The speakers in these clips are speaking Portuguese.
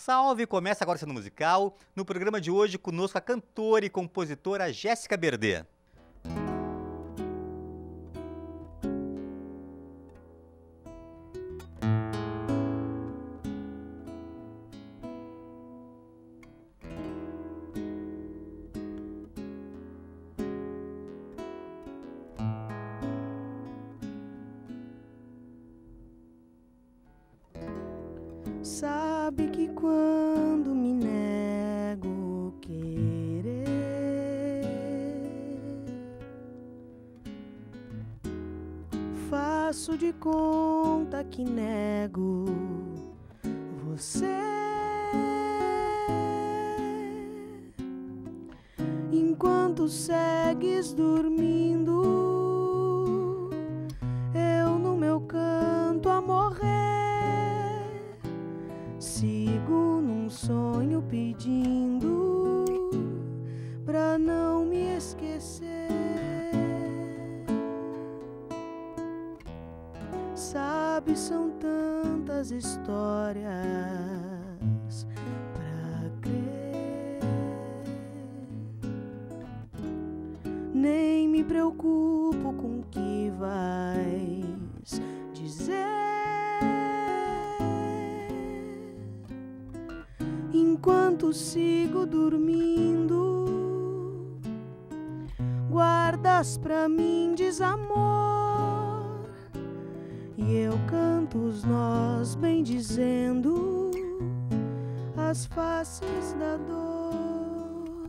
Salve! Começa agora o Cena Musical. No programa de hoje, conosco a cantora e compositora Jéssica Berdê. Sabe que quando me nego querer, faço de conta que nego você. Enquanto segues dormindo, eu no meu canto a morrer. Sigo num sonho pedindo pra não me esquecer. Sabe, são tantas histórias pra crer. Nem me preocupo com o que vais dizer. Enquanto sigo dormindo, guardas pra mim desamor, e eu canto os nós bem dizendo as faces da dor.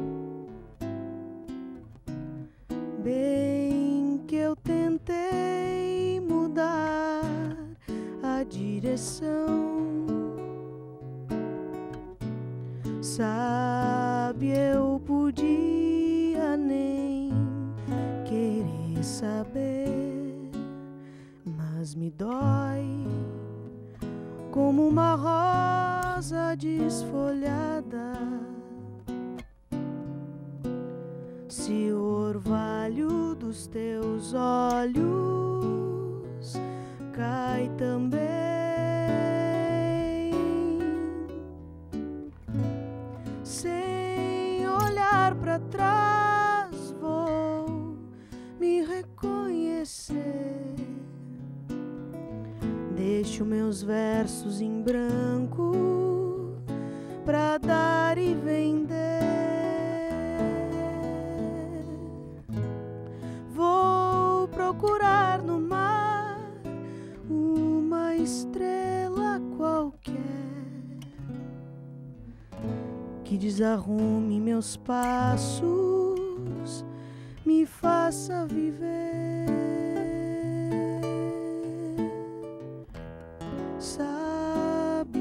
Bem que eu tentei mudar a direção. Sabe, eu podia nem querer saber, mas me dói como uma rosa desfolhada. Se o orvalho dos teus olhos cai também, pra trás vou me reconhecer. Deixo meus versos em branco pra dar e vender. Vou procurar no mar uma estrela qualquer que desarrume meus passos, me faça viver. Sabe,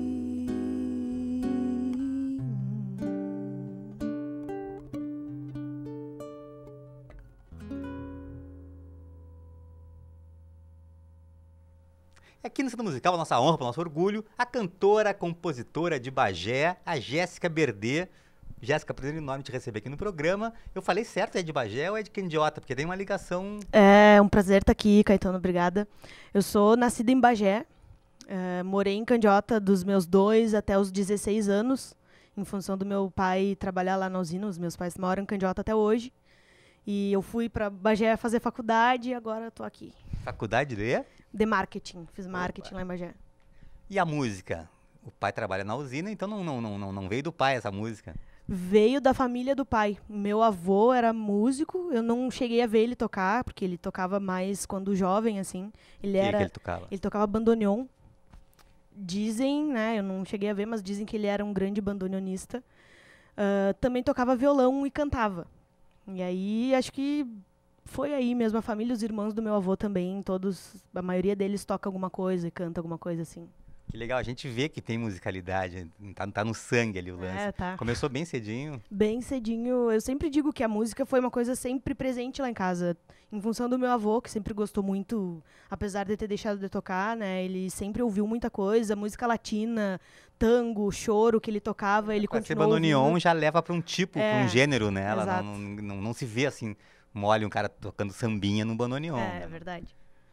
Aqui no Cena Musical, a nossa honra, para o nosso orgulho, a cantora, compositora de Bagé, a Jéssica Berdê. Jéssica, prazer enorme te receber aqui no programa. Eu falei certo, é de Bagé ou é de Candiota? Porque tem uma ligação... É um prazer estar aqui, Caetano, obrigada. Eu sou nascida em Bagé, morei em Candiota dos meus 2 até os 16 anos, em função do meu pai trabalhar lá na usina. Os meus pais moram em Candiota até hoje. E eu fui para Bagé fazer faculdade e agora estou aqui. Faculdade de? De marketing, fiz marketing lá em Bagé. E a música? O pai trabalha na usina, então não veio do pai essa música? Veio da família do pai. Meu avô era músico, eu não cheguei a ver ele tocar, porque ele tocava mais quando jovem, assim. Que ele tocava? Ele tocava bandoneon. Dizem, né, eu não cheguei a ver, mas dizem que ele era um grande bandoneonista. Também tocava violão e cantava. E aí, acho que foi aí mesmo, a família, os irmãos do meu avô também, todos, a maioria deles toca alguma coisa e canta alguma coisa assim. Que legal, a gente vê que tem musicalidade, tá no sangue ali o lance. Tá. Começou bem cedinho? Bem cedinho. Eu sempre digo que a música foi uma coisa sempre presente lá em casa. Em função do meu avô, que sempre gostou muito, apesar de ter deixado de tocar, né? Ele sempre ouviu muita coisa, música latina, tango, choro que ele tocava, ele continuou Ser bandoneon ouvindo. já leva pra um tipo, pra um gênero, né? Ela exato. não se vê assim, mole um cara tocando sambinha no bandoneon. É né? verdade.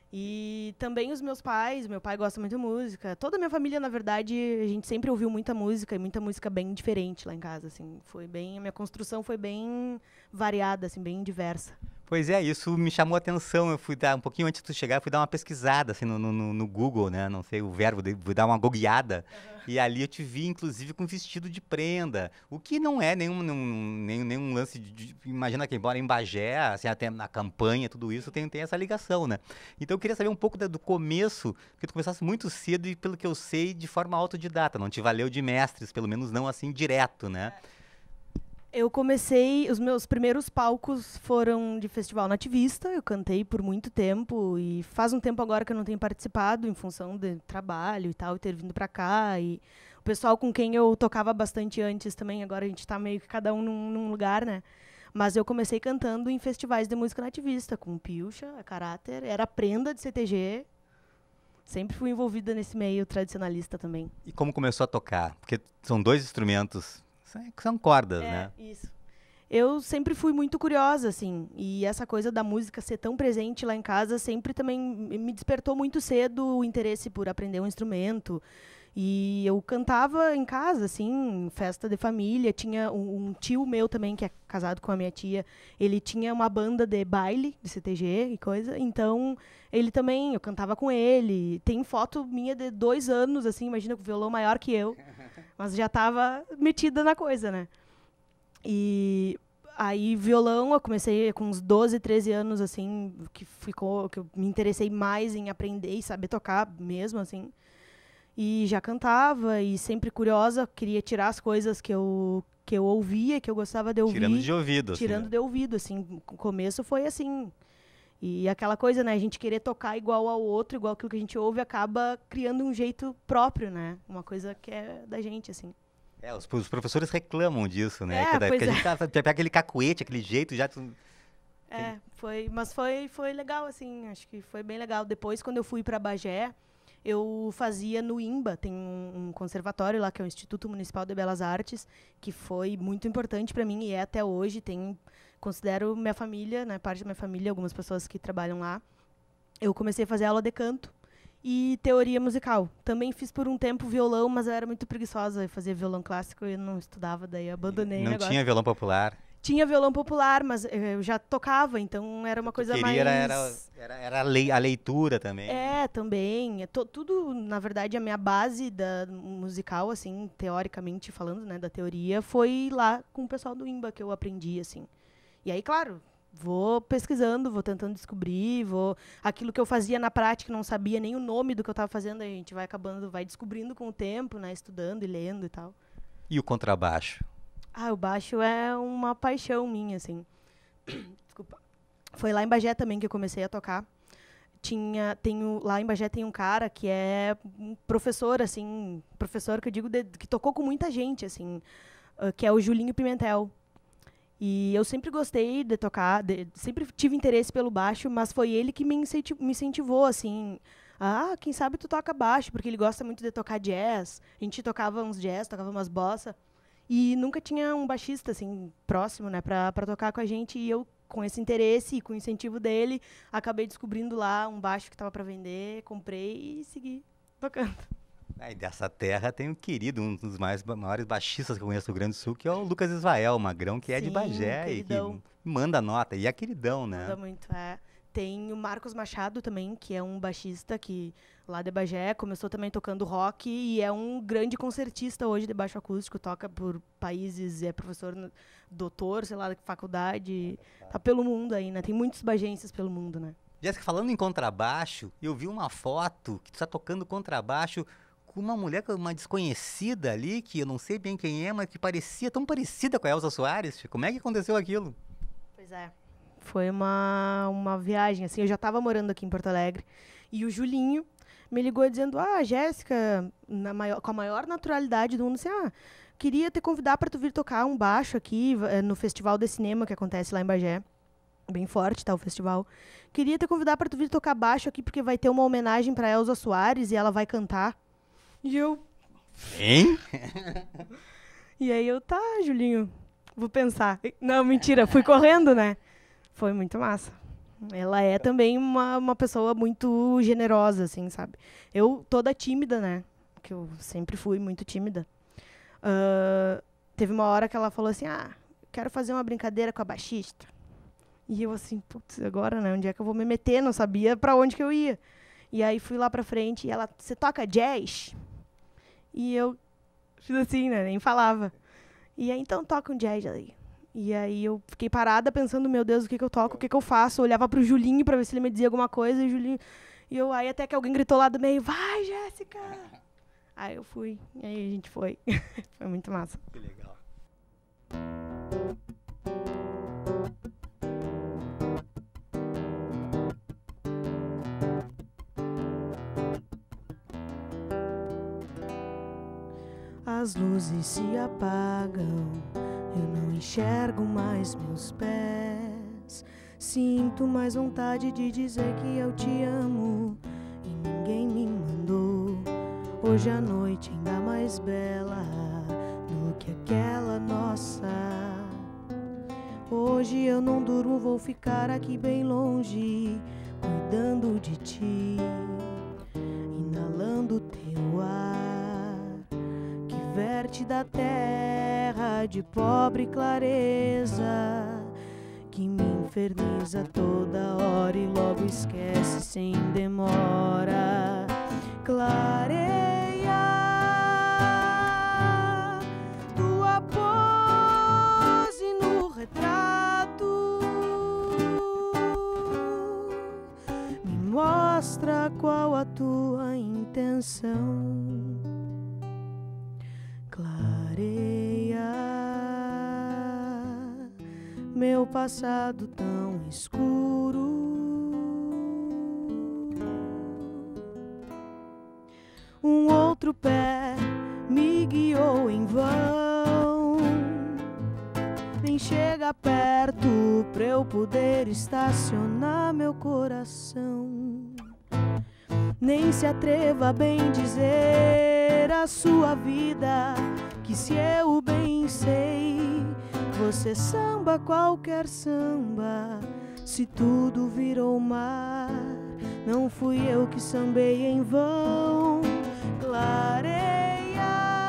E também os meus pais, meu pai gosta muito de música. Toda a minha família, na verdade, a gente sempre ouviu muita música e muita música bem diferente lá em casa, assim. A minha construção foi bem variada, assim, bem diversa. Pois é, isso me chamou a atenção. Eu fui dar, um pouquinho antes de tu chegar, eu fui dar uma pesquisada assim, no Google, né? Não sei o verbo, fui dar uma gogueada. E ali eu te vi, inclusive, com vestido de prenda. O que não é nenhum lance Imagina quem mora em Bagé, assim, até na campanha, tudo isso, tem essa ligação, né? Então eu queria saber um pouco do começo, porque tu começaste muito cedo e, pelo que eu sei, de forma autodidata. Não te valeu de mestres, pelo menos não assim direto, né? Eu comecei, os meus primeiros palcos foram de festival nativista, eu cantei por muito tempo e faz um tempo agora que eu não tenho participado em função de trabalho e tal, e ter vindo pra cá, e o pessoal com quem eu tocava bastante antes também, agora a gente tá meio que cada um num lugar, né? Mas eu comecei cantando em festivais de música nativista, com Pilcha, a Caráter, era prenda de CTG, sempre fui envolvida nesse meio tradicionalista também. E como começou a tocar? Porque são dois instrumentos, são cordas, né? Isso. Eu sempre fui muito curiosa, assim, e essa coisa da música ser tão presente lá em casa sempre também me despertou muito cedo o interesse por aprender um instrumento. E eu cantava em casa, assim, festa de família. Tinha um tio meu também, que é casado com a minha tia, ele tinha uma banda de baile, de CTG e coisa, então ele também, eu cantava com ele. Tem foto minha de 2 anos, assim, imagina, com violão maior que eu, mas já estava metida na coisa, né? E aí, violão, eu comecei com uns 12, 13 anos, assim, que eu me interessei mais em aprender e saber tocar mesmo, assim. E já cantava, e sempre curiosa, queria tirar as coisas que eu ouvia, que eu gostava de ouvir. Tirando de ouvido, assim. Tirando de ouvido, assim. O começo foi assim. E aquela coisa, né? A gente querer tocar igual ao outro, igual aquilo que a gente ouve, acaba criando um jeito próprio, né? Uma coisa que é da gente, assim. Os professores reclamam disso, né? Pois a gente pega aquele cacuete, aquele jeito, já... Mas foi legal, assim, acho que foi bem legal. Depois, quando eu fui para Bagé, eu fazia no IMBA, tem um conservatório lá, que é o Instituto Municipal de Belas Artes, que foi muito importante para mim e é até hoje. Considero minha família, né, parte da minha família, algumas pessoas que trabalham lá. Eu comecei a fazer aula de canto e teoria musical. Também fiz por um tempo violão, mas eu era muito preguiçosa. Eu fazia violão clássico e eu não estudava, daí eu abandonei o negócio. Não tinha violão popular? Tinha violão popular, mas eu já tocava, então era uma coisa mais... Era a leitura também. Também. Tudo, na verdade, a minha base da musical, assim, teoricamente falando, né, da teoria, foi lá com o pessoal do IMBA que eu aprendi, assim. E aí, claro, vou pesquisando, vou tentando descobrir, aquilo que eu fazia na prática, não sabia nem o nome do que eu estava fazendo, a gente vai descobrindo com o tempo, né, estudando e lendo e tal. E o contrabaixo? O baixo é uma paixão minha, assim. Desculpa. Foi lá em Bagé também que eu comecei a tocar. Lá em Bagé tem um cara que é um professor, assim, professor que eu digo que tocou com muita gente, assim, que é o Julinho Pimentel. E eu sempre gostei de tocar, sempre tive interesse pelo baixo, mas foi ele que me incentivou, assim, quem sabe tu toca baixo, porque ele gosta muito de tocar jazz. A gente tocava uns jazz, tocava umas bossa. E nunca tinha um baixista, assim, próximo, né, pra tocar com a gente. E eu, com esse interesse e com o incentivo dele, acabei descobrindo lá um baixo que estava para vender, comprei e segui tocando. E dessa terra tem um querido, um dos maiores baixistas que eu conheço do Rio Grande do Sul, que é o Lucas Israel, magrão, que é de Bagé queridão. E que manda nota. E é queridão, né? Manda muito, Tem o Marcos Machado também, que é um baixista que lá de Bagé começou também tocando rock e é um grande concertista hoje de baixo acústico, toca por países, é professor, doutor, sei lá, da faculdade, tá pelo mundo aí, né? Tem muitos bagenses pelo mundo, né? Jéssica, falando em contrabaixo, eu vi uma foto que tu tá tocando contrabaixo com uma mulher, uma desconhecida ali, que eu não sei bem quem é, mas que parecia tão parecida com a Elza Soares. Como é que aconteceu aquilo? Pois é. Foi uma viagem, assim, eu já estava morando aqui em Porto Alegre, e o Julinho me ligou dizendo, Jéssica, com a maior naturalidade do mundo, assim, queria te convidar para tu vir tocar um baixo aqui no Festival de Cinema que acontece lá em Bagé. Bem forte, tá, o festival. Queria te convidar para tu vir tocar baixo aqui, porque vai ter uma homenagem para Elza Soares e ela vai cantar. E eu... Hein? E aí eu, tá, Julinho, vou pensar. Não, mentira, fui correndo, né? Foi muito massa. Ela é também uma pessoa muito generosa, assim, sabe? Eu, toda tímida, né? Que eu sempre fui muito tímida. Teve uma hora que ela falou assim, quero fazer uma brincadeira com a baixista. E eu assim, putz, agora, né? Onde é que eu vou me meter? Não sabia pra onde que eu ia. E aí fui lá pra frente e ela, você toca jazz? E eu fiz assim, né? Nem falava. E aí, então toca um jazz aí. E aí eu fiquei parada pensando, meu Deus, o que eu toco, o que eu faço? Eu olhava pro Julinho pra ver se ele me dizia alguma coisa, e o Julinho... aí até que alguém gritou lá do meio, vai, Jéssica! Aí eu fui, e aí a gente foi. Foi muito massa. Que legal. As luzes se apagam, eu não enxergo mais meus pés. Sinto mais vontade de dizer que eu te amo e ninguém me mandou. Hoje a noite ainda mais bela do que aquela nossa. Hoje eu não durmo, vou ficar aqui bem longe, cuidando de ti, inalando teu ar, que verte da terra de pobre clareza, que me inferniza toda hora e logo esquece sem demora. Clareia tua pose no retrato, me mostra qual a tua intenção. Clareia meu passado tão escuro. Um outro pé me guiou em vão, nem chega perto pra eu poder estacionar meu coração. Nem se atreva a bem dizer a sua vida, que se eu bem sei, você samba qualquer samba. Se tudo virou mar, não fui eu que sambei em vão. Clareia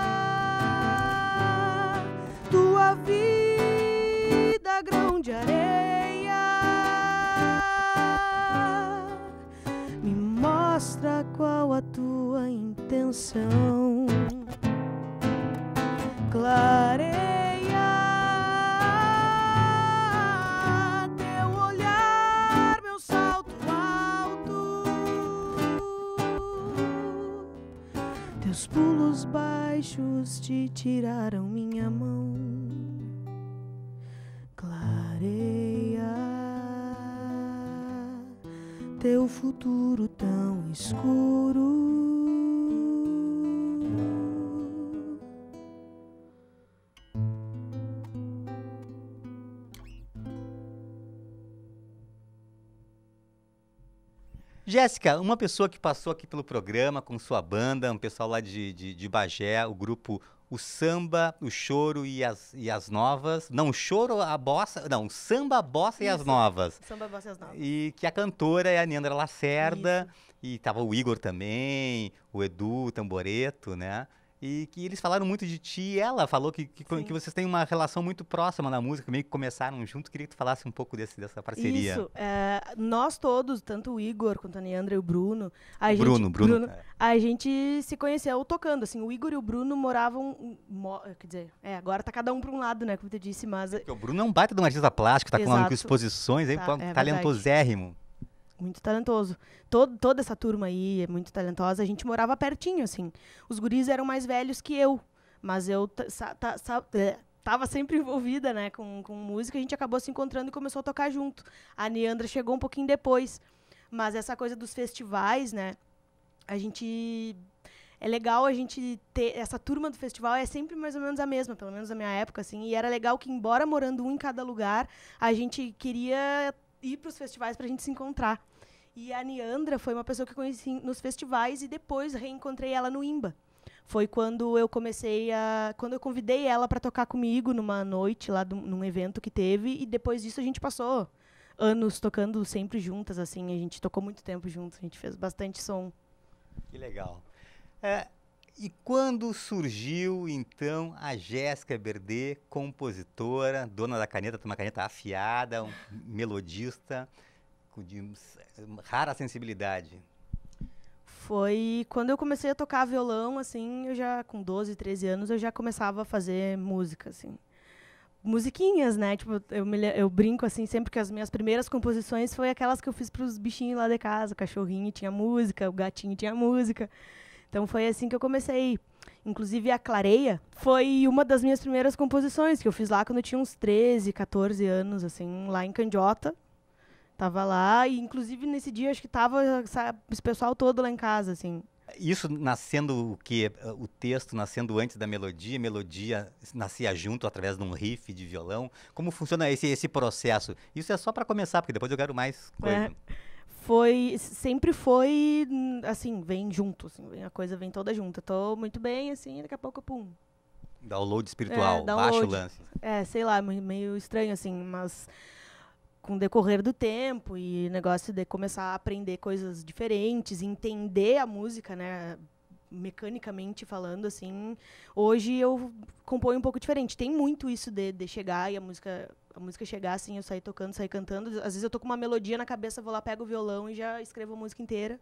tua vida, grão de areia, me mostra qual a tua intenção. Clareia teu olhar, meu salto alto, teus pulos baixos te tiraram minha mão. Clareia teu futuro tão escuro. Jéssica, uma pessoa que passou aqui pelo programa com sua banda, um pessoal lá de Bagé, o grupo O Samba, o Choro e as Novas. Não, o Choro, a Bossa. Não, o Samba, a Bossa e as Novas. Samba, bossa e as novas. E que a cantora é a Neandra Lacerda. Isso. E tava o Igor também, o Edu, o Tamboreto, né? E que eles falaram muito de ti e ela falou que vocês têm uma relação muito próxima na música, meio que começaram junto. Queria que tu falasse um pouco dessa parceria. Isso, nós todos, tanto o Igor quanto a Neandra e o Bruno, a gente se conheceu tocando, assim, o Igor e o Bruno moravam, quer dizer, agora tá cada um pra um lado, né, como tu disse, mas... Porque o Bruno é um baita de um artista plástico, tá Exato. com exposições aí, talentosérrimo. Muito talentoso. Toda essa turma aí é muito talentosa. A gente morava pertinho, assim. Os guris eram mais velhos que eu, mas eu tava sempre envolvida, né, com música. A gente acabou se encontrando e começou a tocar junto. A Neandra chegou um pouquinho depois. Mas essa coisa dos festivais, né, é legal a gente ter... Essa turma do festival é sempre mais ou menos a mesma, pelo menos na minha época, assim. E era legal que, embora morando um em cada lugar, a gente queria ir para os festivais para a gente se encontrar. E a Neandra foi uma pessoa que eu conheci nos festivais e depois reencontrei ela no IMBA. Foi quando eu quando eu convidei ela para tocar comigo numa noite lá num evento que teve, e depois disso a gente passou anos tocando sempre juntas, assim. A gente tocou muito tempo juntos, a gente fez bastante som. Que legal. E quando surgiu, então, a Jéssica Berdê, compositora, dona da caneta, tem uma caneta afiada, um melodista de rara sensibilidade? Foi quando eu comecei a tocar violão, assim, eu já, com 12, 13 anos, eu já começava a fazer música, assim. Musiquinhas, né? Tipo, eu brinco, assim, sempre que as minhas primeiras composições foi aquelas que eu fiz pros bichinhos lá de casa. O cachorrinho tinha música, o gatinho tinha música. Então foi assim que eu comecei. Inclusive a Clareia foi uma das minhas primeiras composições, que eu fiz lá quando eu tinha uns 13, 14 anos, assim, lá em Candiota. Tava lá e, inclusive, nesse dia, acho que tava esse pessoal todo lá em casa, assim. Isso nascendo o quê? O texto nascendo antes da melodia, a melodia nascia junto através de um riff de violão. Como funciona esse processo? Isso é só para começar, porque depois eu quero mais coisa. Sempre foi, assim, vem junto, assim, a coisa vem toda junta. Tô muito bem, assim, daqui a pouco, pum. Download espiritual, baixa o lance. Sei lá, meio estranho, assim, mas com o decorrer do tempo e negócio de começar a aprender coisas diferentes, entender a música, né, mecanicamente falando, assim, hoje eu componho um pouco diferente. Tem muito isso de chegar e a música chegar, assim, eu sair tocando, sair cantando. Às vezes eu tô com uma melodia na cabeça, vou lá, pego o violão e já escrevo a música inteira.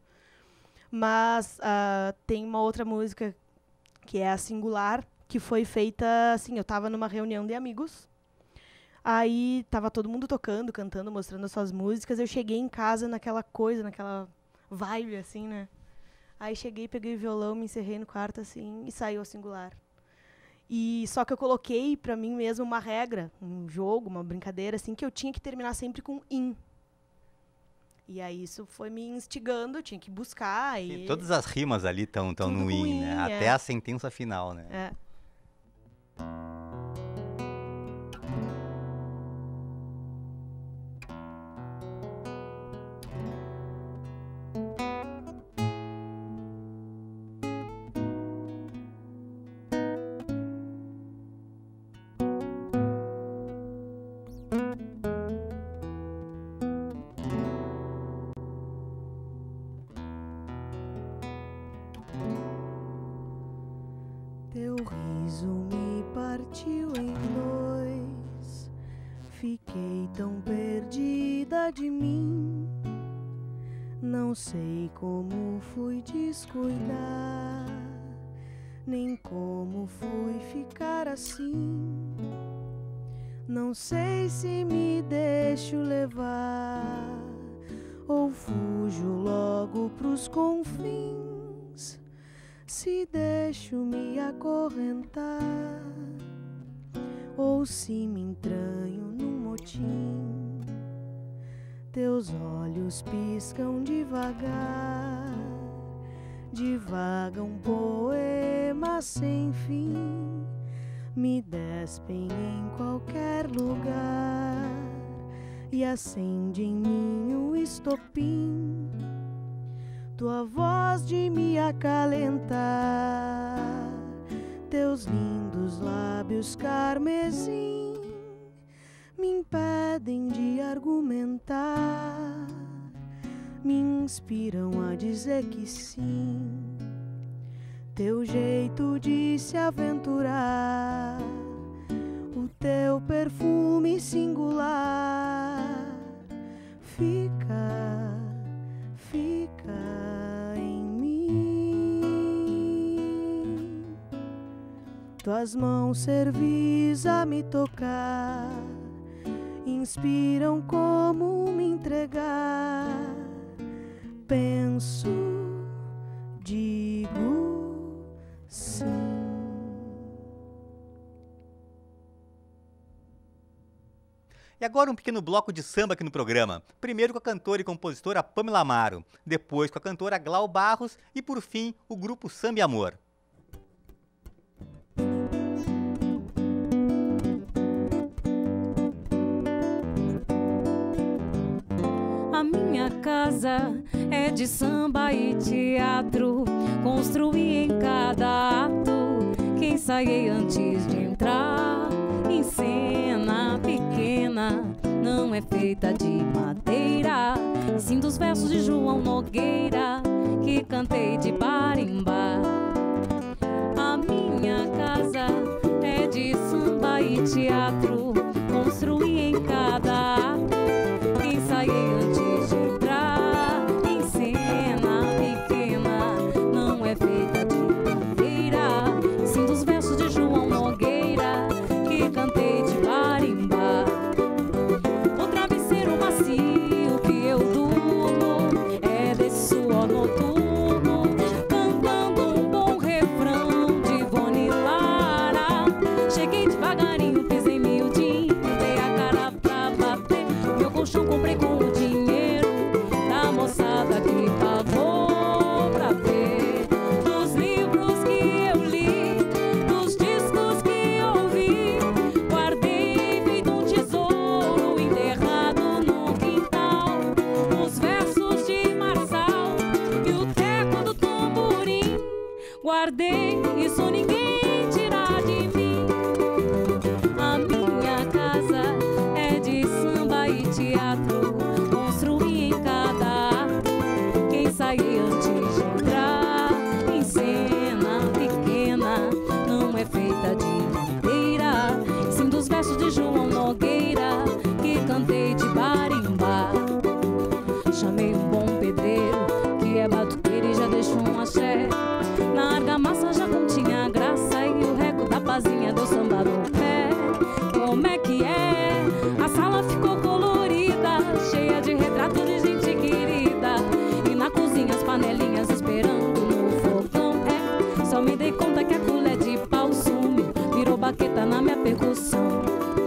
Mas tem uma outra música que é a Singular, que foi feita, assim, eu tava numa reunião de amigos, aí tava todo mundo tocando, cantando, mostrando as suas músicas. Eu cheguei em casa naquela coisa, naquela vibe, assim, né? Aí cheguei, peguei o violão, me encerrei no quarto, assim, e saiu a Singular. E só que eu coloquei pra mim mesmo uma regra, um jogo, uma brincadeira, assim, que eu tinha que terminar sempre com in. E aí isso foi me instigando, eu tinha que buscar. E todas as rimas ali estão no in, né? Até a sentença final, né? É. Teu riso me partiu em dois, fiquei tão perdida de mim. Não sei como fui descuidar, nem como fui ficar assim. Não sei se me deixo levar ou fujo logo pros confins. Se deixo me acorrentar ou se me entranho num motim. Teus olhos piscam devagar, divagam um poema sem fim. Me despem em qualquer lugar e acende em mim o estopim. Tua voz de me acalentar, teus lindos lábios carmesim me impedem de argumentar, me inspiram a dizer que sim. Teu jeito de se aventurar, o teu perfume singular, fica em mim. Tuas mãos servis a me tocar, inspiram como me entregar. Penso, digo sim. E agora um pequeno bloco de samba aqui no programa. Primeiro com a cantora e compositora Pamela Amaro, depois com a cantora Glau Barros e, por fim, o grupo Samba e Amor. A minha casa é de samba e teatro, construí em cada ato que ensaiei antes de entrar em cena pequena. não é feita de madeira, e sim dos versos de João Nogueira, que cantei de barimbá. A minha casa é de samba e teatro, construí em cada ato, ensaiei antes de entrar em cena pequena, não é feita de madeira, e sim dos versos de João Nogueira, que cantei de barimbá. O travesseiro macio que eu durmo é desse suor noturno, cantando um bom refrão de Ivone Lara. Cheguei devagarinho, pisei miudinho, dei a cara pra bater. Meu colchão comprei com o dinheiro da moçada que pagou pra ver. Dos livros que eu li, dos discos que ouvi, guardei feito um tesouro enterrado no quintal. Os versos de Marçal e o teco do tamborim, guardei, isso ninguém tira de mim. A minha casa é de samba e teatro, construí em cada ato, que ensaiei antes de entrar em cena pequena, não é feita de madeira, sim dos versos de João Nogueira, que cantei de barimbá. Chamei um bom pedreiro, que é batuqueiro e já deixou um axé. Na argamassa já continha graça, e o reco da pazinha deu samba no pé. Como é que é? A sala ficou colorida, cheia de retratos de gente querida, e na cozinha as panelinhas esperando no fogão. É, só me dei conta que a colher de pau sumiu, virou baqueta na minha percussão.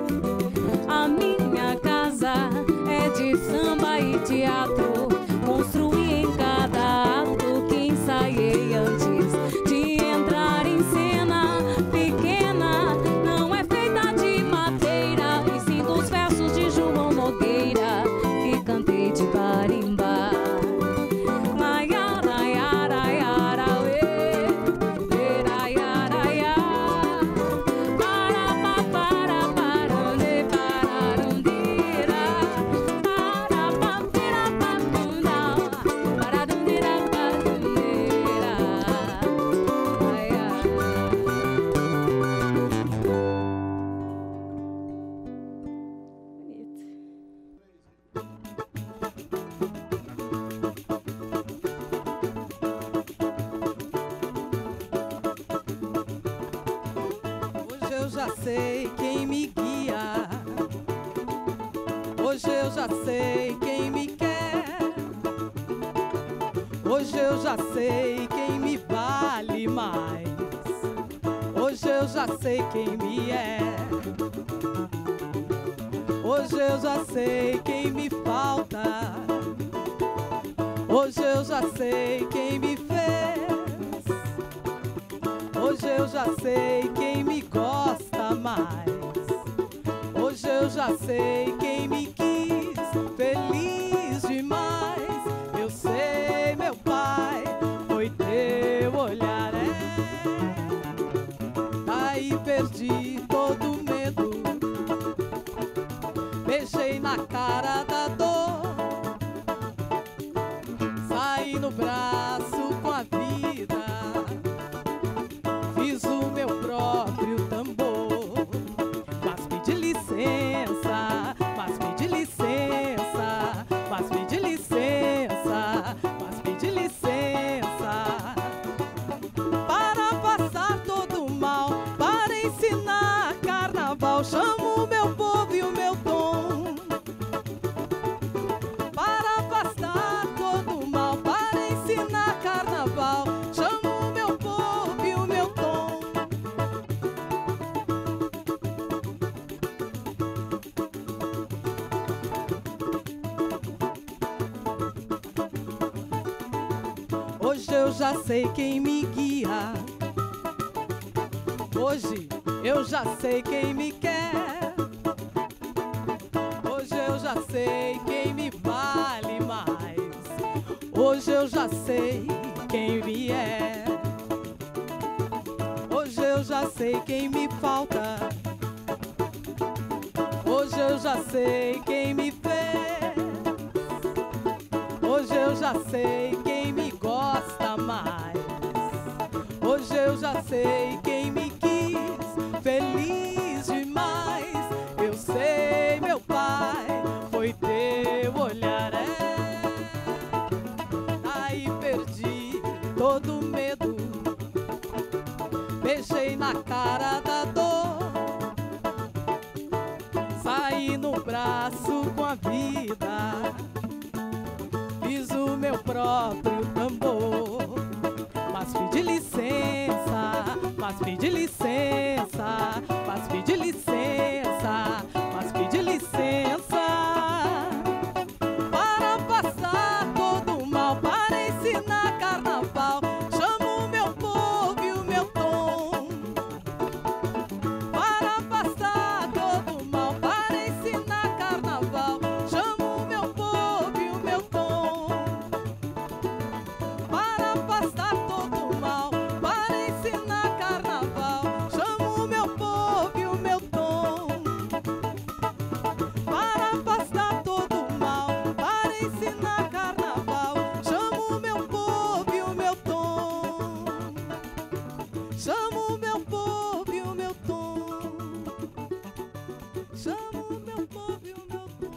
A minha casa é de samba e teatro, construí em cada ato, que ensaiei antes de entrar em cena pequena, não é feita de madeira, e sim dos versos de João Nogueira, que cantei de barimbá. Nayara, yara, yara, uê, yara, yara, para, para, para, onde, para, ondira, para, papira, papunda, para, ondira, papundira, Hoje eu já sei quem me guia, hoje eu já sei quem me quer, hoje eu já sei quem me vale mais, hoje eu já sei quem me é, hoje eu já sei quem me falta, hoje eu já sei quem me fez, hoje eu já sei quem me gosta mais, hoje eu já sei quem me quis feliz demais. Eu sei, meu pai, foi teu olhar, aí perdi todo o medo, beijei na cara da dor, saí no braço com a vida, fiz o meu próprio tambor. Mas pedi licença, mas pedi licença, mas pedi licença, mas pedi licença, para passar todo o mal, para ensinar carnaval. Chamo o meu povo e o meu tom, para afastar todo o mal, para ensinar carnaval. Chamo o meu povo e o meu tom. Hoje eu já sei quem me guia, hoje eu já sei quem me quer, hoje eu já sei quem me vale mais, hoje eu já sei quem me é, hoje eu já sei quem me falta, hoje Hoje eu já sei quem me fez. Hoje eu já sei quem me gosta mais. Hoje eu já sei quem me quis feliz demais. Eu sei, meu pai, foi teu olhar, aí perdi todo medo. Beijei na cara da dor, saí no braço com a vida, fiz o meu próprio tambor. Mas pedi licença, mas pedi licença, mas pedi licença, mas pedi licença para passar todo o mal, para ensinar carnaval. Chamo o meu povo e o meu tom para passar todo o mal, para ensinar carnaval. Chamo o meu povo e o meu tom para passar todo o mal, para ensinar carnaval. Chamo o meu povo e o meu tom para passar todo o mal, para ensinar carnaval. Chamo o meu povo e o meu tom. Chamo o meu povo e o meu tom. Chamo o meu povo e o meu tom.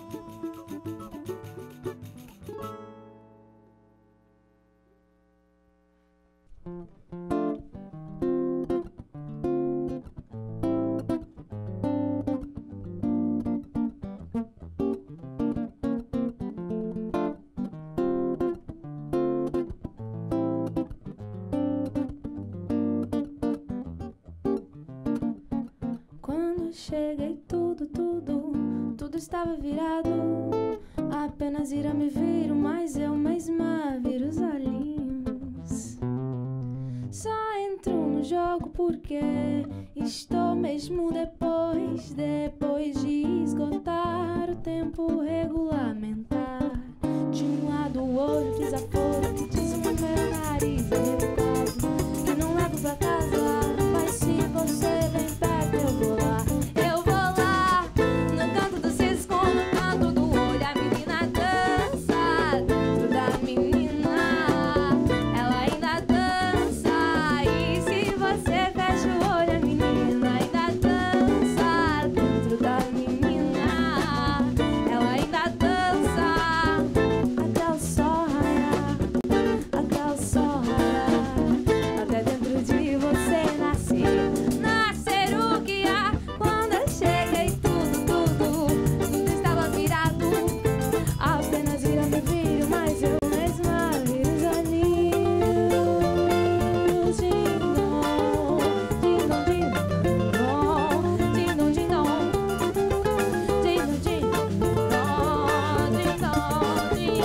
Quando cheguei, tudo estava virado. Apenas Ira me viro, mas eu mesma viro os olhinhos. Só entro no jogo porque estou mesmo depois de esgotar o tempo regulamentar. De um lado o olho desaforo, que diz o meu nariz é revoltado, que não levo pra casa, mas se você vem perto eu vou lá. Eu vou lá, no canto do cisco, no canto do olho, a menina dança, dentro da menina, ela ainda dança. E se você fecha o olho, a menina ainda dança, dentro da menina, ela ainda dança, até o sol raiar, até o sol raiar, até dentro de você nascer o que há. Quando eu cheguei, tudo estava virado. Apenas Ira me viro, mas eu mesma viro os olhinhos. Ding dong, ding dong, ding dong, ding dong, ding dong, ding dong, ding dong, ding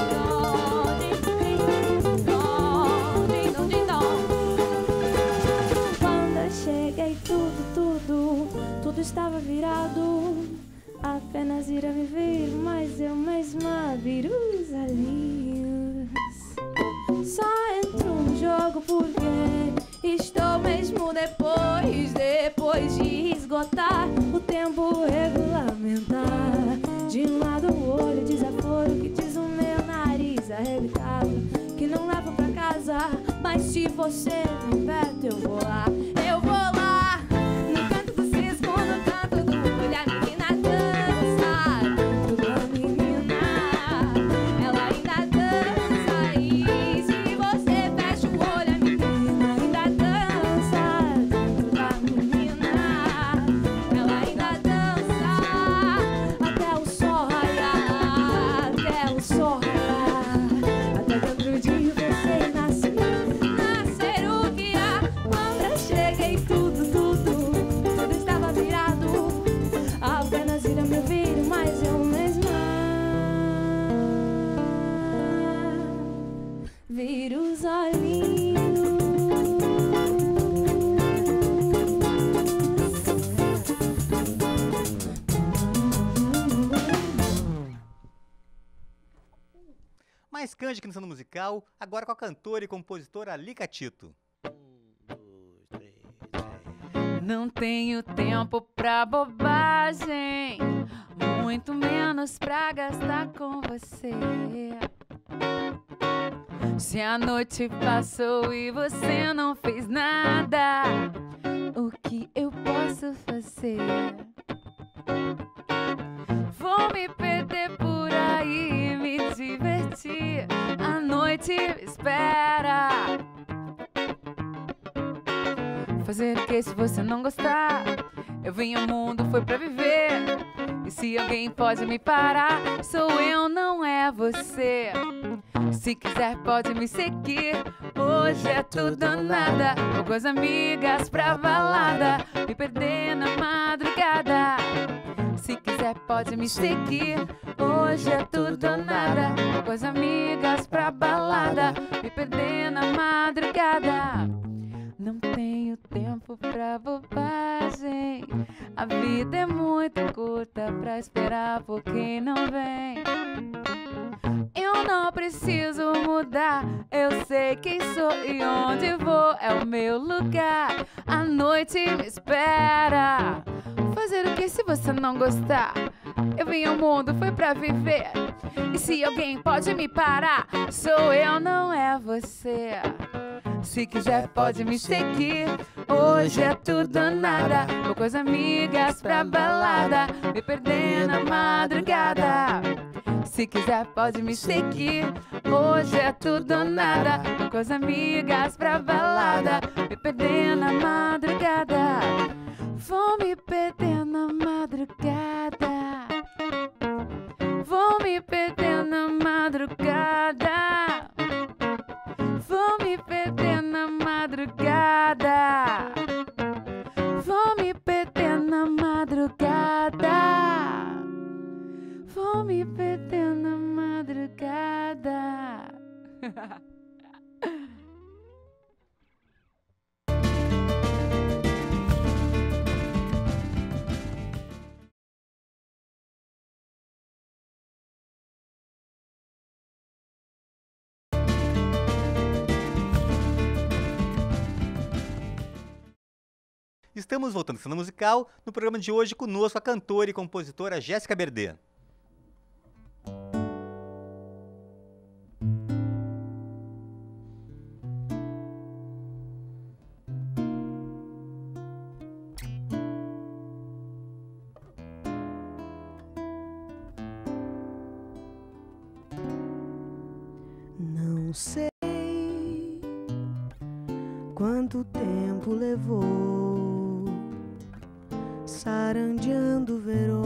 dong, ding dong, ding dong. Quando eu cheguei, tudo estava virado. Apenas Ira me viro, mas eu mesma viro os olhinhos. Só entro no jogo porque estou mesmo depois de esgotar o tempo regulamentar. De um lado o olho desaforo, que diz o meu nariz arrebitado, que não levo pra casa, mas se você vem perto eu vou lá. Eu vou lá, no canto do cisco, no canto do olho, a menina dança, dentro da menina, ela ainda dança. E se você fecha o olho, a menina ainda dança, dentro da menina, ela ainda dança, até o sol raiar, até o sol raiar, até dentro de você nascer o que há. Quando eu cheguei, tudo estava virado. Apenas Ira me viro, mas eu mesma viro os olhinhos. Mais canja aqui no Sendo Musical, agora com a cantora e compositora Lica Tito. Não tenho tempo pra bobagem, muito menos pra gastar com você. Se a noite passou e você não fez nada, o que eu posso fazer? Vou me perder por aí e me divertir. A noite me espera. Fazer o que se você não gostar? Eu vim ao mundo, foi pra viver. E se alguém pode me parar, sou eu, não é você. Se quiser pode me seguir. Hoje é tudo ou nada. Vou com as amigas pra balada, me perder na madrugada. Se quiser pode me seguir. Hoje é tudo ou nada. Vou com as amigas pra balada, me perder na madrugada. Não tenho tempo pra bobagem. A vida é muito curta pra esperar por quem não vem. Eu não preciso mudar, eu sei quem sou e onde vou, é o meu lugar. A noite me espera. Fazer o que se você não gostar? Eu vim ao mundo, foi pra viver. E se alguém pode me parar, sou eu, não é você. Se quiser pode me seguir. Hoje é tudo ou nada. Vou com as amigas pra balada, me perder na madrugada. Se quiser pode me seguir. Hoje é tudo ou nada. Vou com as amigas pra balada, me perder na madrugada. Vou me perder na madrugada. Vou me perder na madrugada. Vou me perder na madrugada. Vou me perder na madrugada. Vou me perder na madrugada. Estamos voltando à cena musical. No programa de hoje, conosco a cantora e compositora Jéssica Berdê. Não sei quanto tempo levou, sarandeando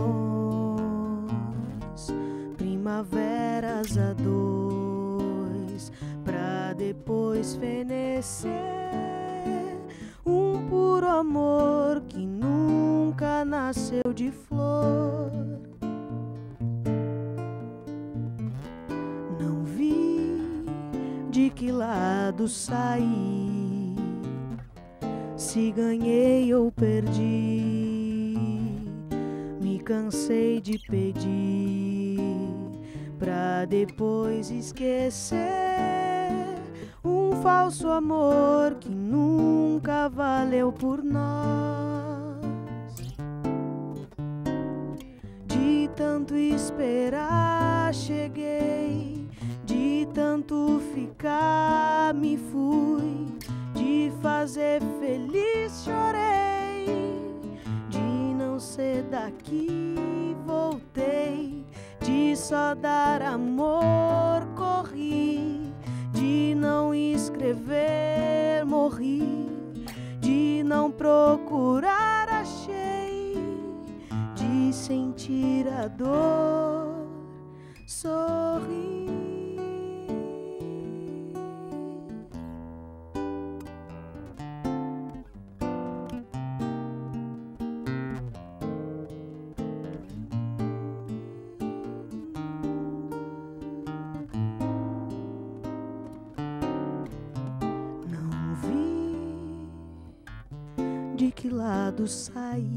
verões, primaveras a dois, pra depois fenecer um puro amor que nunca nasceu de flor. Não vi de que lado saí, se ganhei ou perdi, me cansei de pedir pra depois esquecer um falso amor que nunca valeu por nós. De tanto esperar cheguei, de tanto ficar me fui, de fazer feliz chorei, de não ser daqui voltei, de só dar amor corri, de não escrever morri, de não procurar achei, de sentir a dor sorri. De que lado saí,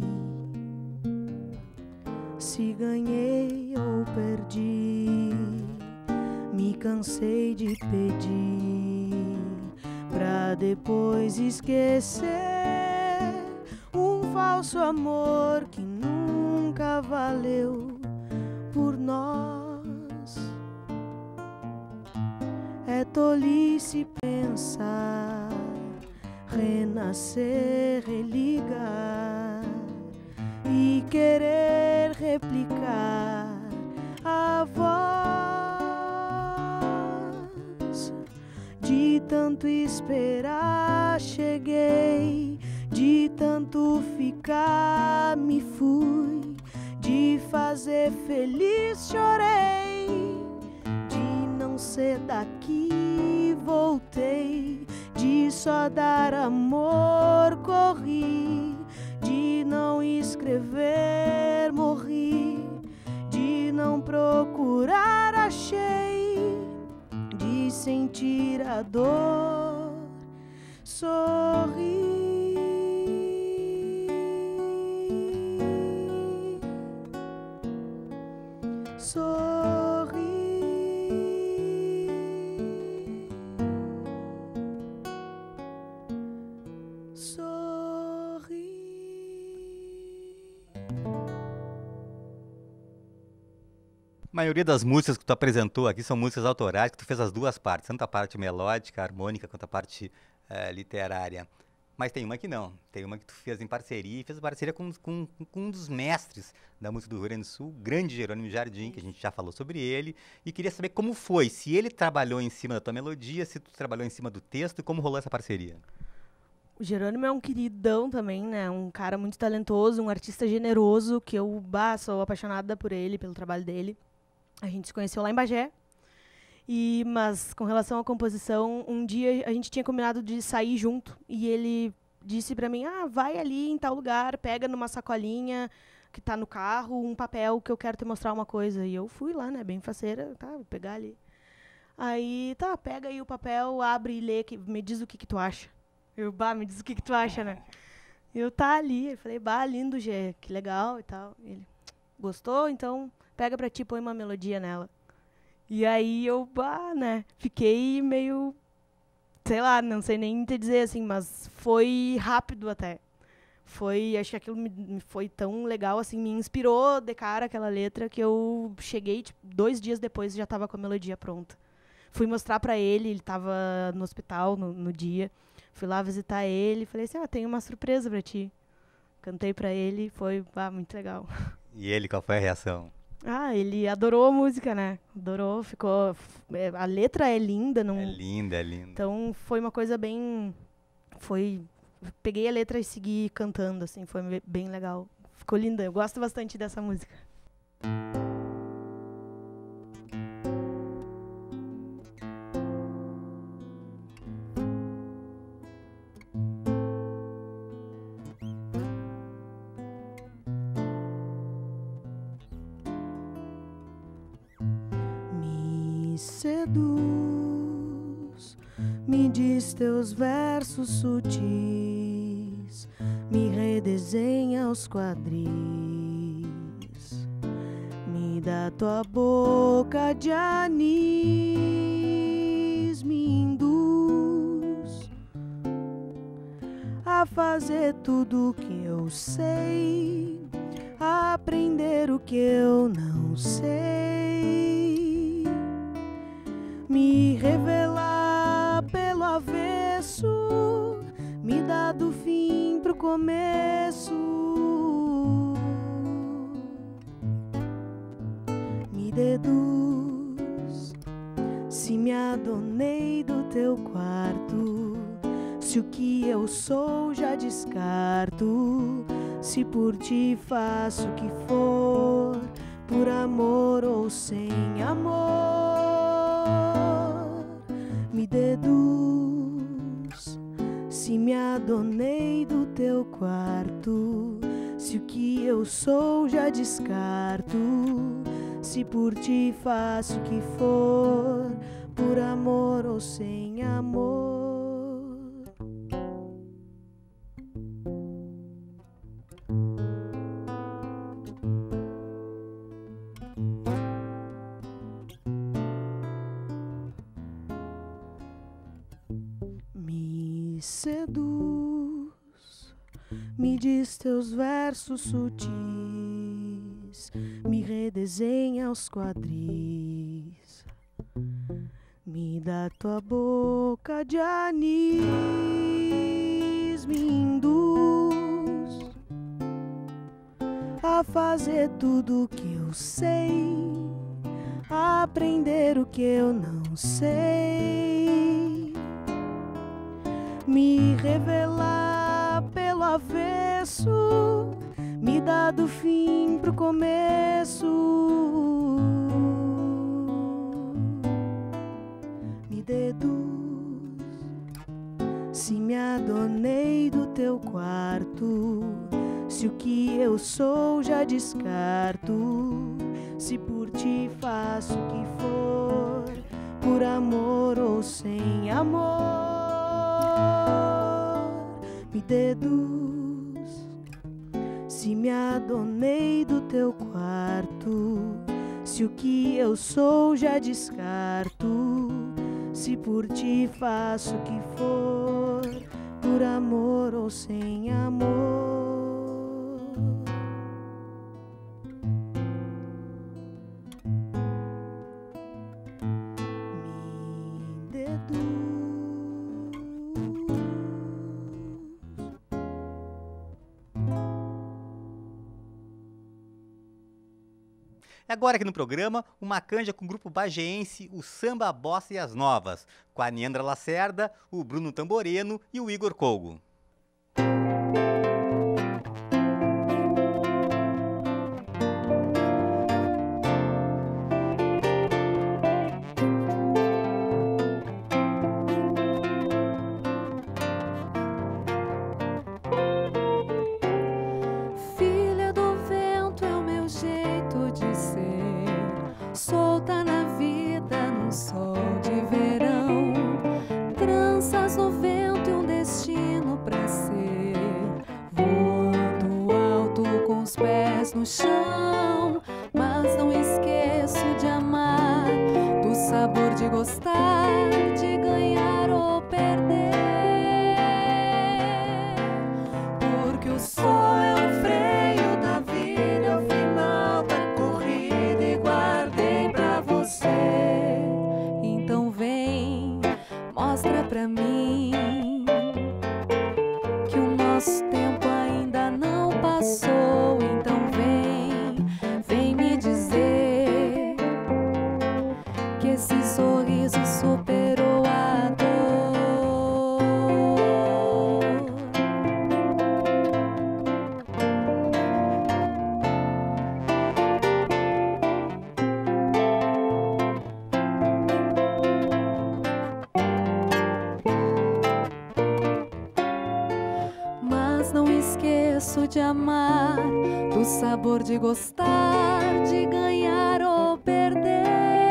se ganhei ou perdi, me cansei de pedir pra depois esquecer um falso amor que nunca valeu por nós. É tolice pensar, renascer, religar e querer replicar a voz. De tanto esperar cheguei, de tanto ficar me fui, de fazer feliz chorei, de não ser daqui voltei, de só dar amor corri, de não escrever morri, de não procurar achei, de sentir a dor sorri. Sorri. Sorri. A maioria das músicas que tu apresentou aqui são músicas autorais, que tu fez as duas partes, tanto a parte melódica, harmônica, quanto a parte literária. Mas tem uma que não, tem uma que tu fez em parceria, e fez parceria com um dos mestres da música do Rio Grande do Sul, o grande Jerônimo Jardim, que a gente já falou sobre ele, e queria saber como foi, se ele trabalhou em cima da tua melodia, se tu trabalhou em cima do texto, e como rolou essa parceria. O Jerônimo é um queridão também, né? Um cara muito talentoso, um artista generoso, que eu sou apaixonada por ele, pelo trabalho dele. A gente se conheceu lá em Bagé. Mas com relação à composição, um dia a gente tinha combinado de sair junto. E ele disse pra mim, vai ali em tal lugar, pega numa sacolinha que tá no carro, um papel que eu quero te mostrar uma coisa. E eu fui lá, né? Bem faceira, vou pegar ali. Aí, pega aí o papel, abre e lê, me diz o que tu acha. Eu, me diz o que tu acha, né? Eu, ali. Eu falei, lindo, Gê, que legal e tal. Ele, gostou? Então, pega pra ti, põe uma melodia nela. E aí eu, né, fiquei meio, sei lá, não sei nem te dizer assim, mas foi rápido até. Acho que aquilo me foi tão legal, assim, me inspirou de cara aquela letra que eu cheguei, 2 dias depois já estava com a melodia pronta. Fui mostrar pra ele estava no hospital no dia. Fui lá visitar ele, falei assim, tem uma surpresa pra ti. Cantei pra ele, foi muito legal. E ele, qual foi a reação? Ele adorou a música, né? Adorou, ficou... A letra é linda. Não... É linda, é linda. Então, foi uma coisa bem... Peguei a letra e segui cantando, assim, foi bem legal. Ficou linda, eu gosto bastante dessa música. Seduz, me diz teus versos sutis, me redesenha os quadris, me dá tua boca de anis, me induz a fazer tudo o que eu sei, a aprender o que eu não sei, me revelar pelo avesso, me dá do fim pro começo, me deduz se me adonei do teu quarto, se o que eu sou já descarto, se por ti faço o que for, por amor ou sem amor. Me deduz se me adonei do teu quarto, se o que eu sou já descarto, se por ti faço o que for, por amor ou sem amor. Seduz, me diz teus versos sutis, me desenha os quadris. Me dá tua boca de anis, me induz a fazer tudo o que eu sei, a aprender o que eu não sei, me revelar pelo avesso, me dá do fim pro começo, me deduz se me adonei do teu quarto, se o que eu sou já descarto, se por ti faço o que for, por amor ou sem amor, me deduz se me adonei do teu quarto, se o que eu sou já descarto, se por ti faço o que for, por amor ou sem amor. Me deduz. E agora aqui no programa, uma canja com o grupo bageense, o Samba, a Bossa e as Novas, com a Neandra Lacerda, o Bruno Tamboreno e o Igor Colgo. Filha do vento é o meu jeito de ser, solta na vida num sol de verão, tranças no vento e um destino pra ser, voando alto com os pés no chão, mas não esqueço de amar, do sabor de gostar, de ganhar ou perder, porque o sol é o freio da vida, é o final da corrida e guardei pra você. Então vem, mostra pra mim que o nosso tempo ainda não passou. Então vem me dizer que esse sorriso superou a dor. Mas não esqueço de amar, do sabor de gostar, de ganhar ou perder,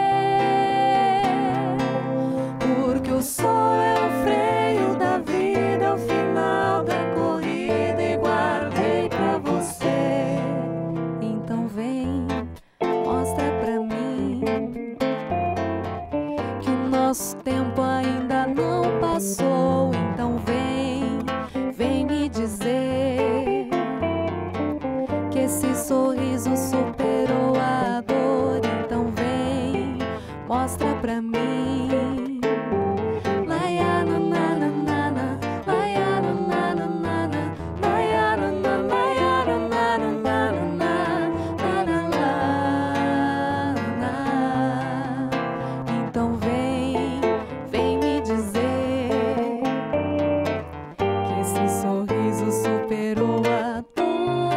porque o sol é o freio da vida, é o final da corrida e guardei pra você. Então vem, mostra pra mim que o nosso tempo ainda não passou. Então vem me dizer que esse sorriso superou a dor. Então vem, mostra pra mim. Laia, na, na, na, na, na. Laia, na, na, na, na, na. Laia, na, na, laia, na, na, na, na, na. Na, na, na, na. Então vem me dizer que esse sorriso superou a dor.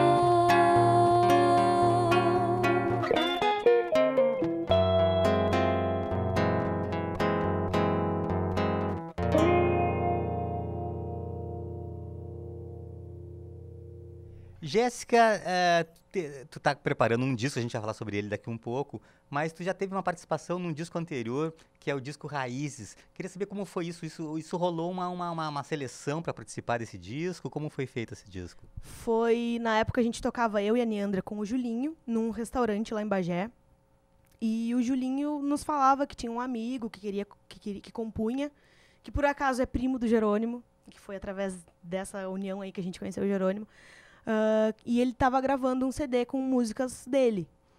Jéssica, tu tá preparando um disco, a gente vai falar sobre ele daqui um pouco, mas tu já teve uma participação num disco anterior, que é o disco Raízes. Queria saber como foi isso. Isso rolou uma seleção para participar desse disco? Como foi feito esse disco? Foi, na época a gente tocava eu e a Neandra com o Julinho, num restaurante lá em Bagé. E o Julinho nos falava que tinha um amigo que compunha, que por acaso é primo do Jerônimo, que foi através dessa união aí que a gente conheceu o Jerônimo. E ele estava gravando um CD com músicas dele.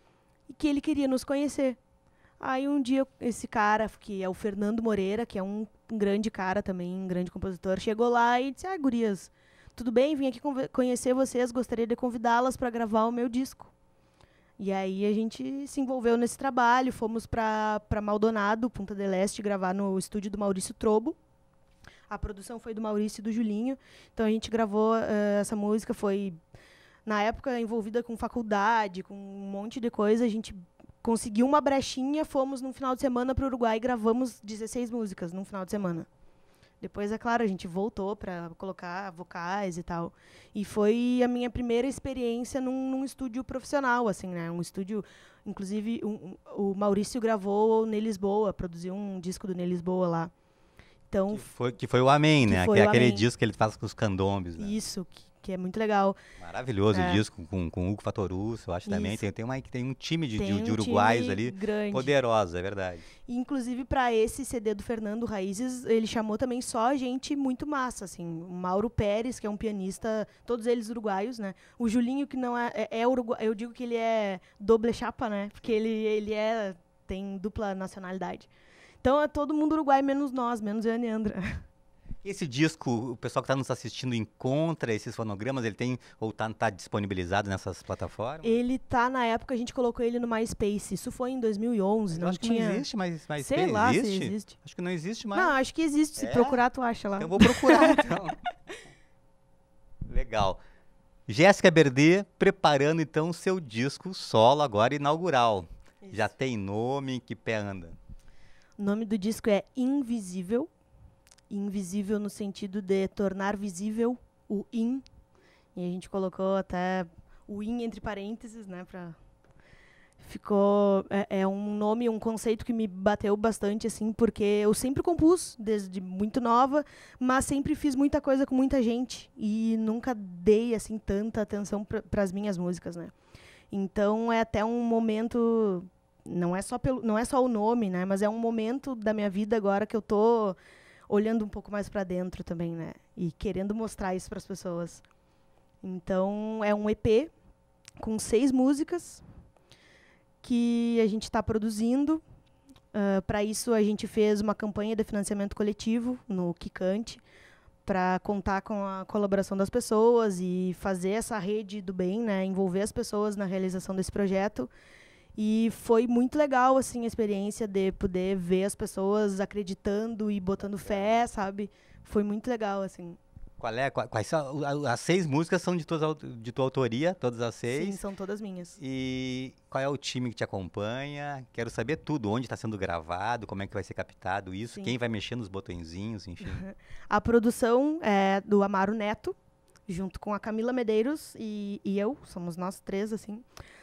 e que ele queria nos conhecer. Aí um dia esse cara, que é o Fernando Moreira, que é um grande cara também, um grande compositor, chegou lá e disse: gurias, tudo bem? Vim aqui conhecer vocês, gostaria de convidá-las para gravar o meu disco. E aí a gente se envolveu nesse trabalho, fomos para Maldonado, Punta del Este, gravar no estúdio do Maurício Trobo. A produção foi do Maurício e do Julinho. Então a gente gravou essa música, foi na época envolvida com faculdade, com um monte de coisa. A gente conseguiu uma brechinha, fomos num final de semana para o Uruguai e gravamos 16 músicas num final de semana. Depois, é claro, a gente voltou para colocar vocais e tal. E foi a minha primeira experiência num estúdio profissional, assim, né? Um estúdio, inclusive, o Maurício gravou Ney Lisboa, produziu um disco do Ney Lisboa lá. Então, que foi o Amém, né? Que é aquele Amém. disco que ele faz com os candombes. Né? Isso, que é muito legal. Maravilhoso o disco, com o Hugo Fatorusso, eu acho também. Tem um time de uruguaios time ali grande. poderoso, é verdade. E, inclusive, para esse CD do Fernando Raízes, ele chamou também só gente muito massa, assim. O Mauro Pérez, que é um pianista, todos eles uruguaios, né? O Julinho, que não é uruguaio, eu digo que ele é doble chapa, né? Porque ele tem dupla nacionalidade. Então é todo mundo uruguaio, menos nós, menos eu e a Neandra. Esse disco, o pessoal que está nos assistindo encontra esses fonogramas? Ele tem ou tá disponibilizado nessas plataformas? Ele tá, na época, a gente colocou ele no MySpace. Isso foi em 2011. Eu acho que não existe, mas sei lá existe? se existe. Acho que não existe mais. Não, acho que existe. Se procurar, tu acha lá. Eu vou procurar, então. Legal. Jéssica Berdê preparando, então, o seu disco solo agora inaugural. Isso. Já tem nome, que pé anda? O nome do disco é Invisível. Invisível no sentido de tornar visível o in. E a gente colocou até o in entre parênteses, né? Ficou... É um nome, um conceito que me bateu bastante, assim, porque eu sempre compus, desde muito nova, mas sempre fiz muita coisa com muita gente. E nunca dei, assim, tanta atenção para as minhas músicas, né? Então, é até um momento... Não é só o nome, né? Mas é um momento da minha vida agora que eu tô olhando um pouco mais para dentro também, né? E querendo mostrar isso para as pessoas. Então, é um EP com 6 músicas que a gente está produzindo. Para isso, a gente fez uma campanha de financiamento coletivo no Kikante para contar com a colaboração das pessoas e fazer essa rede do bem, né? Envolver as pessoas na realização desse projeto. E foi muito legal, assim, a experiência de poder ver as pessoas acreditando e botando fé, sabe? Foi muito legal, assim. Quais são? As 6 músicas são de tua autoria, todas as 6? Sim, são todas minhas. E qual é o time que te acompanha? Quero saber tudo, onde está sendo gravado, como é que vai ser captado isso, Sim. Quem vai mexer nos botõezinhos, enfim. A produção é do Amaro Neto, junto com a Camila Medeiros e eu, somos nós 3, assim.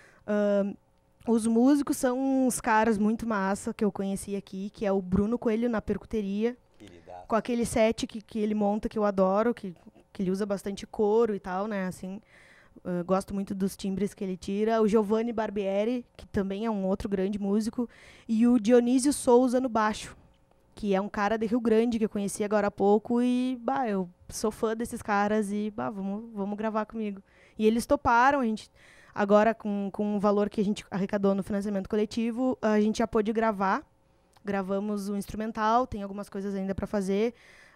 Os músicos são uns caras muito massa que eu conheci aqui, que é o Bruno Coelho na percuteria, com aquele set que ele monta, que eu adoro, que ele usa bastante couro e tal, né, assim, gosto muito dos timbres que ele tira. O Giovanni Barbieri, que também é um outro grande músico, e o Dionísio Souza no baixo, que é um cara de Rio Grande, que eu conheci agora há pouco, e, eu sou fã desses caras, e, vamos gravar comigo. E eles toparam, a gente... Agora, com o valor que a gente arrecadou no financiamento coletivo, a gente já pôde gravar. Gravamos o instrumental, tem algumas coisas ainda para fazer.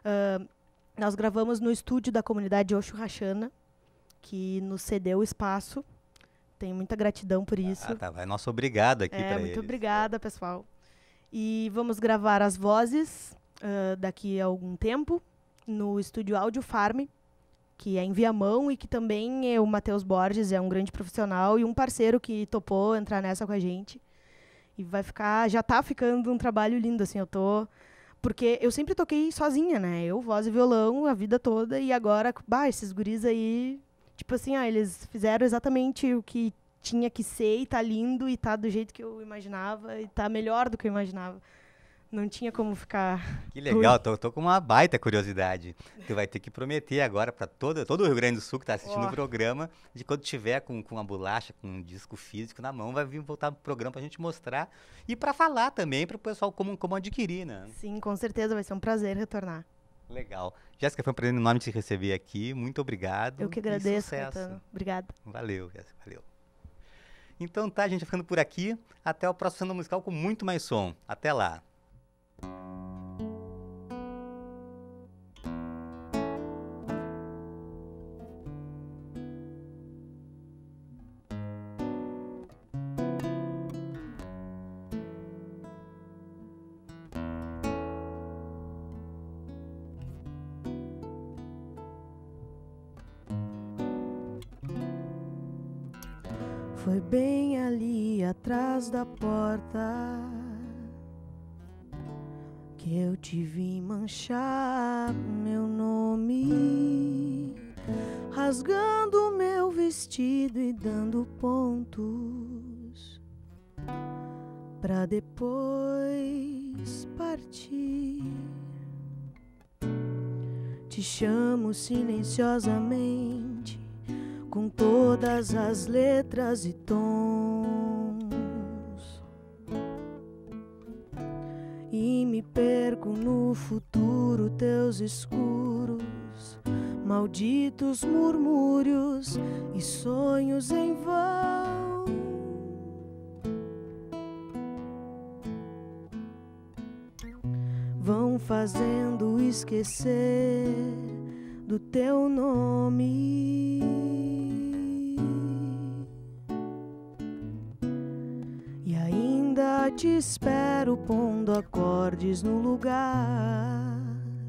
Nós gravamos no estúdio da comunidade Osho Rachana, que nos cedeu o espaço. Tenho muita gratidão por isso. É nosso obrigado aqui para eles. Muito obrigada, pessoal. E vamos gravar as vozes daqui a algum tempo no estúdio Audio Farm, que é em Viamão e que também o Matheus Borges é um grande profissional e um parceiro que topou entrar nessa com a gente. E já tá ficando um trabalho lindo, assim, porque eu sempre toquei sozinha, né? Eu, voz e violão, a vida toda, e agora, esses guris aí, tipo assim, eles fizeram exatamente o que tinha que ser e tá lindo e tá do jeito que eu imaginava e tá melhor do que eu imaginava. Não tinha como ficar... Que legal, tô com uma baita curiosidade. Tu vai ter que prometer agora para todo o Rio Grande do Sul que está assistindo o programa, de quando tiver com uma bolacha, com um disco físico na mão, vai vir voltar pro programa para a gente mostrar e para falar também para o pessoal como adquirir, né? Sim, com certeza, vai ser um prazer retornar. Legal. Jéssica, foi um prazer enorme te receber aqui, muito obrigado. Eu que agradeço, Caetano. Obrigada. Valeu, Jéssica, valeu. Então tá, a gente vai ficando por aqui. Até o próximo Cena Musical com muito mais som. Até lá. Foi bem ali atrás da porta que eu te vi manchar meu nome, rasgando meu vestido e dando pontos pra depois partir. Te chamo silenciosamente com todas as letras e tons, e me perco no futuro, teus escuros, malditos murmúrios e sonhos em vão. Vão fazendo esquecer do teu nome. E ainda te espero pondo acordes no lugar.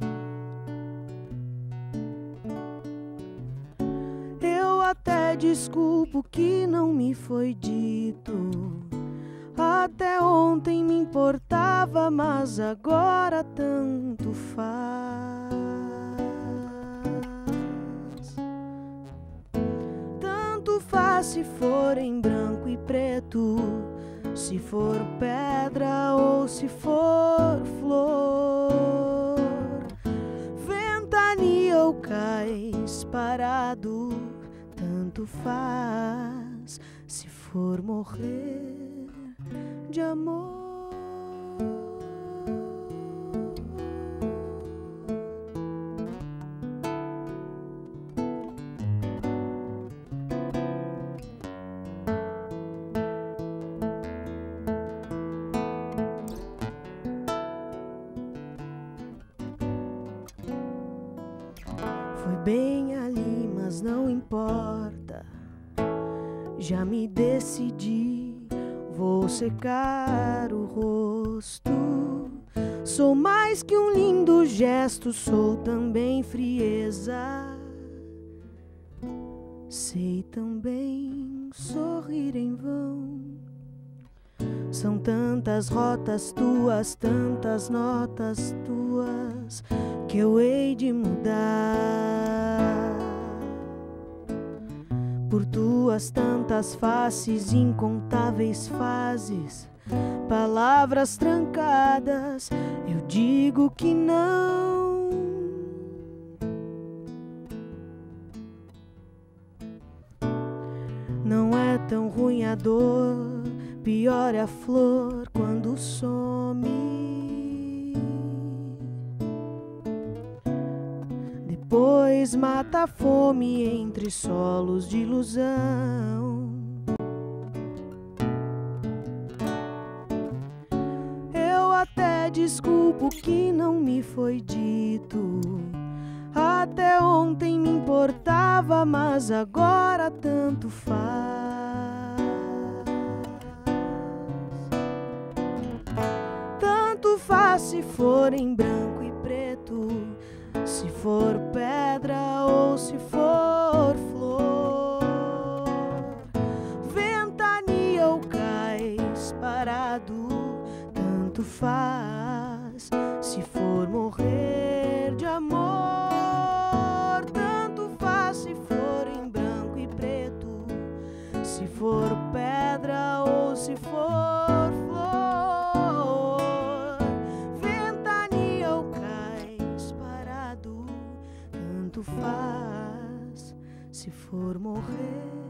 Eu até desculpo que não me foi dito. Até ontem me importava, mas agora tanto faz. Tanto faz se for em branco e preto, se for pedra ou se for flor, ventania ou cais parado, tanto faz se for morrer de amor. Foi bem ali, mas não importa. Já me decidi, vou secar o rosto. Sou mais que um lindo gesto, sou também frieza. Sei também sorrir em vão. São tantas rotas tuas, tantas notas tuas, que eu hei de mudar. Por tuas tantas faces, incontáveis fases, palavras trancadas, eu digo que não. Não é tão ruim a dor, pior é a flor quando some. Depois mata a fome entre solos de ilusão. Eu até desculpo que não me foi dito. Até ontem me importava, mas agora tanto faz. Tanto faz se for em branco e preto, se for pedra ou se for flor, ventania ou cais parado, tanto faz se for morrer de amor. Tanto faz se for em branco e preto, se for pedra ou se for flor, ventania ou cais parado, tanto faz se for morrer